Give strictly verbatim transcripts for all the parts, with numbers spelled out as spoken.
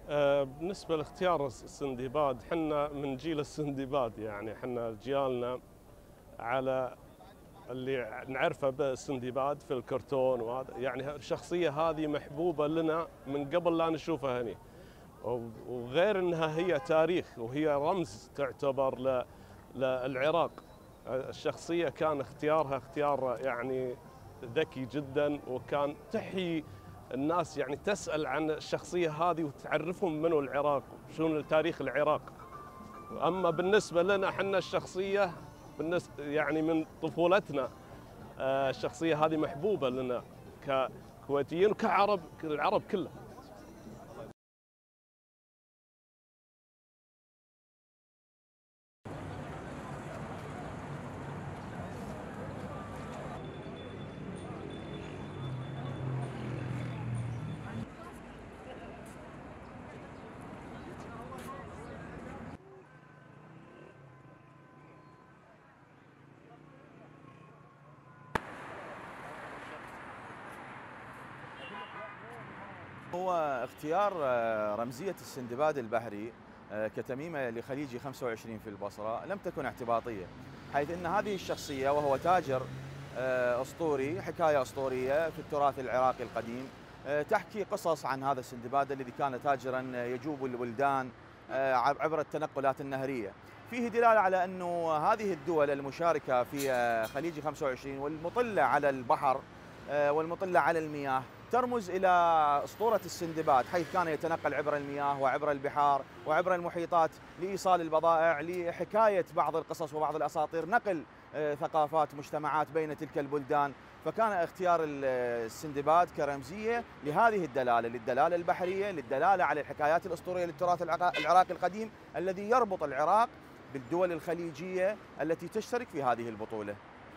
آه، بالنسبة لاختيار السندباد، حنا من جيل السندباد، يعني حنا رجالنا على اللي نعرفه بالسندباد في الكرتون، وهذا يعني الشخصية هذه محبوبة لنا من قبل لا نشوفها هني. وغير انها هي تاريخ وهي رمز تعتبر ل- للعراق. الشخصية كان اختيارها اختيار يعني ذكي جدا، وكان تحيي الناس، يعني تسأل عن الشخصية هذه وتعرفهم منو العراق، شنو تاريخ العراق. أما بالنسبة لنا حنا الشخصية بالنسبة يعني من طفولتنا، آه، الشخصية هذه محبوبة لنا ككويتيين وكعرب، العرب كله. هو اختيار آه، رمزية السندباد البحري آه، كتميمة لخليجي خمسة وعشرين في البصرة لم تكن اعتباطية، حيث أن هذه الشخصية وهو تاجر آه، أسطوري، حكاية أسطورية في التراث العراقي القديم، آه، تحكي قصص عن هذا السندباد الذي كان تاجرا يجوب البلدان آه، عبر التنقلات النهرية. فيه دلالة على أن هذه الدول المشاركة في آه، خليج خمسة وعشرين والمطلة على البحر آه، والمطلة على المياه ترمز إلى أسطورة السندباد، حيث كان يتنقل عبر المياه وعبر البحار وعبر المحيطات لإيصال البضائع، لحكاية بعض القصص وبعض الأساطير، نقل آه، ثقافات مجتمعات بين تلك البلدان. فكان اختيار السندباد كرمزية لهذه الدلالة، للدلالة البحرية، للدلالة على الحكايات الأسطورية للتراث العراقي القديم الذي يربط العراق بالدول الخليجية التي تشترك في هذه البطولة.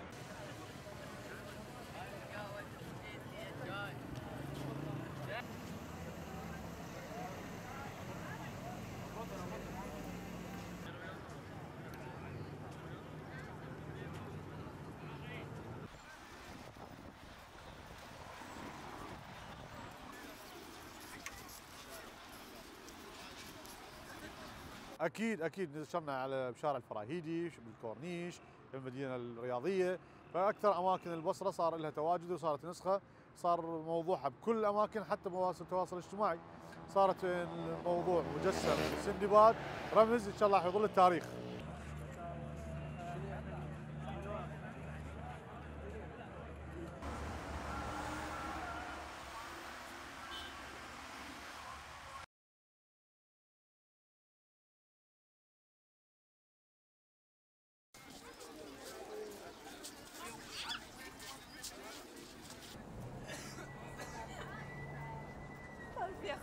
اكيد اكيد نشرنا على بشارع الفراهيدي، بالكورنيش، بالمدينه الرياضيه، فاكثر اماكن البصره صار لها تواجد وصارت نسخه، صار موضوعها بكل الاماكن حتى مواقع التواصل الاجتماعي، صارت الموضوع مجسم سندباد رمز ان شاء الله حيظل التاريخ.